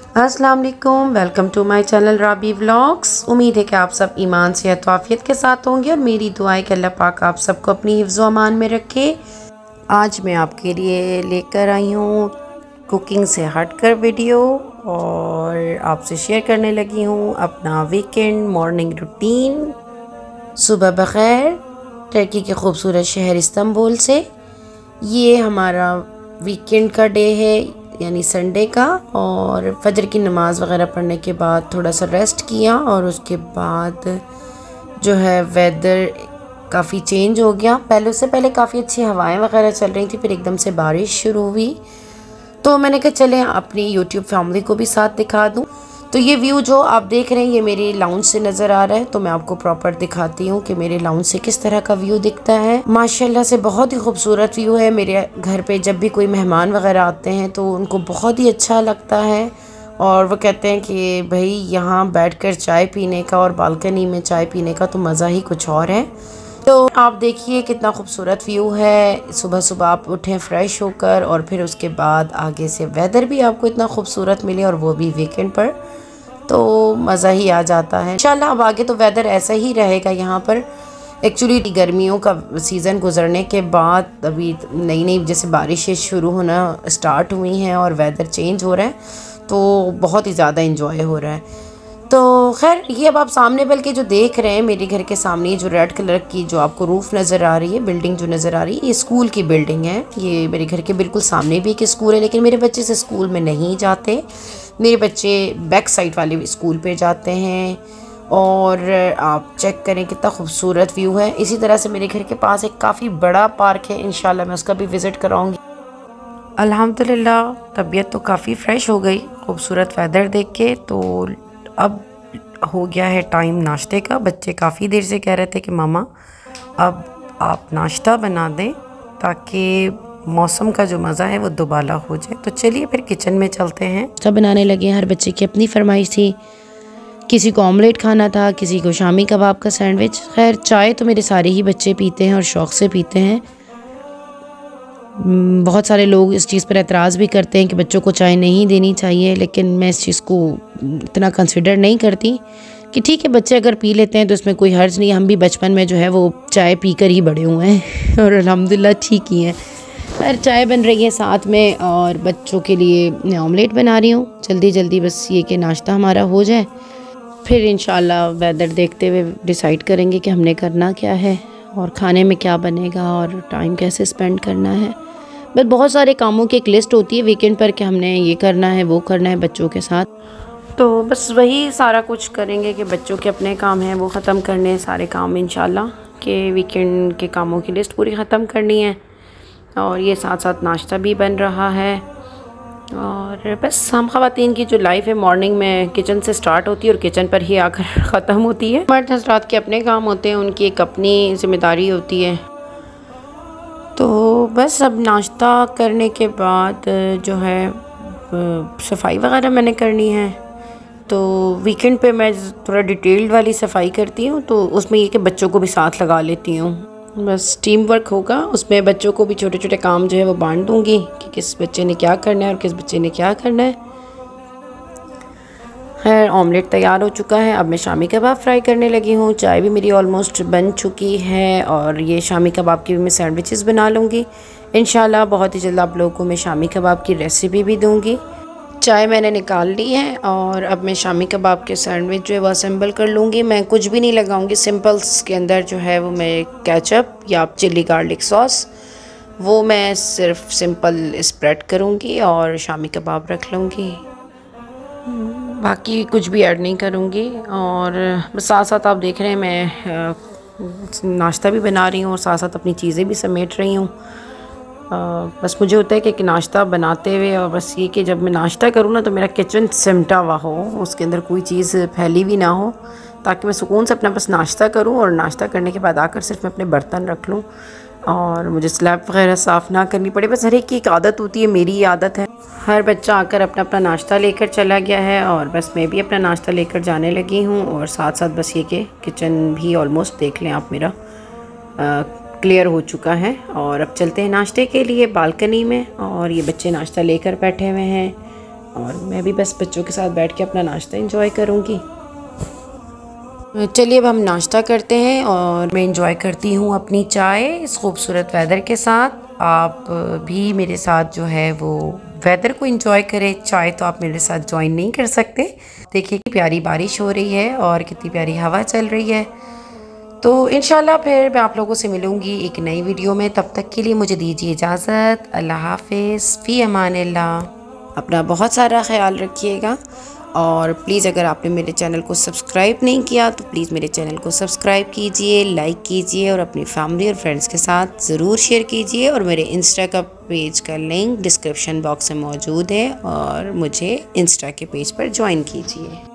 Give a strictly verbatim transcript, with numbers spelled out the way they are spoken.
अस्सलाम वालेकुम, welcome to my channel Rabi vlogs. उम्मीद है कि आप सब ईमान सेहत वाफियत के साथ होंगे और मेरी दुआएं कि अल्लाह पाक आप सबको अपनी हिफ्ज़ व अमान में रखे। आज मैं आपके लिए लेकर आई हूँ कुकिंग से हटकर वीडियो और आपसे शेयर करने लगी हूँ अपना वीकेंड मॉर्निंग रूटीन। सुबह बखैर टर्की के खूबसूरत शहर इस्तांबुल से। ये हमारा वीकेंड का डे है, यानी संडे का, और फजर की नमाज़ वगैरह पढ़ने के बाद थोड़ा सा रेस्ट किया और उसके बाद जो है वेदर काफ़ी चेंज हो गया। पहले उससे पहले काफ़ी अच्छी हवाएं वगैरह चल रही थी, फिर एकदम से बारिश शुरू हुई, तो मैंने कहा चलें अपनी यूट्यूब फैमिली को भी साथ दिखा दूं। तो ये व्यू जो आप देख रहे हैं ये मेरी लाउंज से नज़र आ रहा है, तो मैं आपको प्रॉपर दिखाती हूँ कि मेरे लाउंज से किस तरह का व्यू दिखता है। माशाल्लाह से बहुत ही खूबसूरत व्यू है। मेरे घर पे जब भी कोई मेहमान वगैरह आते हैं तो उनको बहुत ही अच्छा लगता है और वो कहते हैं कि भाई यहाँ बैठकर चाय पीने का और बालकनी में चाय पीने का तो मज़ा ही कुछ और है। तो आप देखिए कितना खूबसूरत व्यू है। सुबह सुबह आप उठें फ्रेश होकर और फिर उसके बाद आगे से वेदर भी आपको इतना खूबसूरत मिले और वो भी वीकेंड पर, तो मज़ा ही आ जाता है। इंशाल्लाह अब आगे तो वेदर ऐसा ही रहेगा यहाँ पर। एक्चुअली गर्मियों का सीज़न गुजरने के बाद अभी नई नई जैसे बारिशें शुरू होना स्टार्ट हुई हैं और वेदर चेंज हो रहा है, तो बहुत ही ज़्यादा इंजॉय हो रहा है। तो खैर ये अब आप सामने बल्कि जो देख रहे हैं मेरे घर के सामने जो रेड कलर की जो आपको रूफ़ नज़र आ रही है, बिल्डिंग जो नज़र आ रही है, ये स्कूल की बिल्डिंग है। ये मेरे घर के बिल्कुल सामने भी एक स्कूल है, लेकिन मेरे बच्चे से स्कूल में नहीं जाते। मेरे बच्चे बैक साइड वाले स्कूल पे जाते हैं। और आप चेक करें कितना खूबसूरत व्यू है। इसी तरह से मेरे घर के पास एक काफ़ी बड़ा पार्क है, इंशाल्लाह मैं उसका भी विज़िट कराऊंगी। अल्हम्दुलिल्लाह तबीयत तो काफ़ी फ़्रेश हो गई खूबसूरत वेदर देख के। तो अब हो गया है टाइम नाश्ते का। बच्चे काफ़ी देर से कह रहे थे कि मामा अब आप नाश्ता बना दें ताकि मौसम का जो मज़ा है वो दोबारा हो जाए। तो चलिए फिर किचन में चलते हैं। सब बनाने लगे। हर बच्चे की अपनी फरमाइश थी, किसी को ऑमलेट खाना था, किसी को शामी कबाब का सैंडविच। खैर चाय तो मेरे सारे ही बच्चे पीते हैं और शौक़ से पीते हैं। बहुत सारे लोग इस चीज़ पर एतराज़ भी करते हैं कि बच्चों को चाय नहीं देनी चाहिए, लेकिन मैं इस चीज़ को इतना कंसिडर नहीं करती कि ठीक है बच्चे अगर पी लेते हैं तो इसमें कोई हर्ज नहीं। हम भी बचपन में जो है वो चाय पीकर ही बड़े हुए हैं और अल्हम्दुलिल्लाह ठीक ही हैं। खैर चाय बन रही है साथ में और बच्चों के लिए मैं ऑमलेट बना रही हूँ जल्दी जल्दी, बस ये कि नाश्ता हमारा हो जाए, फिर इंशाल्लाह वेदर देखते हुए डिसाइड करेंगे कि हमने करना क्या है और खाने में क्या बनेगा और टाइम कैसे स्पेंड करना है। बस बहुत सारे कामों की एक लिस्ट होती है वीकेंड पर कि हमने ये करना है वो करना है बच्चों के साथ, तो बस वही सारा कुछ करेंगे कि बच्चों के अपने काम हैं वो ख़त्म करने हैं सारे काम इंशाल्लाह, कि वीकेंड के कामों की लिस्ट पूरी ख़त्म करनी है। और ये साथ साथ नाश्ता भी बन रहा है। और बस हम ख़वातीन की जो लाइफ है मॉर्निंग में किचन से स्टार्ट होती है और किचन पर ही आकर ख़त्म होती है। मर्द हज़रात के अपने काम होते हैं, उनकी एक अपनी ज़िम्मेदारी होती है। तो बस अब नाश्ता करने के बाद जो है सफाई वगैरह मैंने करनी है। तो वीकेंड पे मैं थोड़ा डिटेल्ड वाली सफाई करती हूँ, तो उसमें ये कि बच्चों को भी साथ लगा लेती हूँ। बस टीम वर्क होगा उसमें, बच्चों को भी छोटे छोटे काम जो है वो बांट दूँगी कि किस बच्चे ने क्या करना है और किस बच्चे ने क्या करना है। खैर ऑमलेट तैयार हो चुका है। अब मैं शामी कबाब फ्राई करने लगी हूँ। चाय भी मेरी ऑलमोस्ट बन चुकी है और ये शामी कबाब की भी मैं सैंडविचेस बना लूँगी इंशाल्लाह। बहुत ही जल्द आप लोगों को मैं शामी कबाब की रेसिपी भी दूँगी। चाय मैंने निकाल ली है और अब मैं शामी कबाब के सैंडविच जो है वो असेंबल कर लूँगी। मैं कुछ भी नहीं लगाऊँगी, सिंपल्स के अंदर जो है वो मैं केचप या चिली गार्लिक सॉस वो मैं सिर्फ सिंपल स्प्रेड करूँगी और शामी कबाब रख लूँगी, बाकी कुछ भी ऐड नहीं करूँगी। और बस साथ साथ आप देख रहे हैं मैं नाश्ता भी बना रही हूँ और साथ साथ अपनी चीज़ें भी समेट रही हूँ। बस मुझे होता है कि नाश्ता बनाते हुए और बस ये कि जब मैं नाश्ता करूँ ना तो मेरा किचन सिमटा हुआ हो, उसके अंदर कोई चीज़ फैली भी ना हो, ताकि मैं सुकून से अपना बस नाश्ता करूँ और नाश्ता करने के बाद आकर सिर्फ मैं अपने बर्तन रख लूँ और मुझे स्लैब वगैरह साफ़ ना करनी पड़े। बस हर एक की एक आदत होती है, मेरी आदत है। हर बच्चा आकर अपना अपना नाश्ता लेकर चला गया है और बस मैं भी अपना नाश्ता लेकर जाने लगी हूँ और साथ साथ बस ये कि किचन भी ऑलमोस्ट देख लें आप मेरा क्लियर हो चुका है। और अब चलते हैं नाश्ते के लिए बालकनी में और ये बच्चे नाश्ता लेकर बैठे हुए हैं और मैं भी बस बच्चों के साथ बैठ के अपना नाश्ता एंजॉय करूँगी। चलिए अब हम नाश्ता करते हैं और मैं एंजॉय करती हूँ अपनी चाय इस खूबसूरत वेदर के साथ। आप भी मेरे साथ जो है वो वेदर को एंजॉय करें, चाय तो आप मेरे साथ ज्वाइन नहीं कर सकते। देखिए कि प्यारी बारिश हो रही है और कितनी प्यारी हवा चल रही है। तो इंशाल्लाह फिर मैं आप लोगों से मिलूँगी एक नई वीडियो में। तब तक के लिए मुझे दीजिए इजाज़त। अल्लाह हाफ़िज़, फ़ी अमानिल्लाह। अपना बहुत सारा ख्याल रखिएगा और प्लीज़ अगर आपने मेरे चैनल को सब्सक्राइब नहीं किया तो प्लीज़ मेरे चैनल को सब्सक्राइब कीजिए, लाइक कीजिए और अपनी फैमिली और फ्रेंड्स के साथ ज़रूर शेयर कीजिए। और मेरे इंस्टा का पेज का लिंक डिस्क्रिप्शन बॉक्स में मौजूद है और मुझे इंस्टा के पेज पर ज्वाइन कीजिए।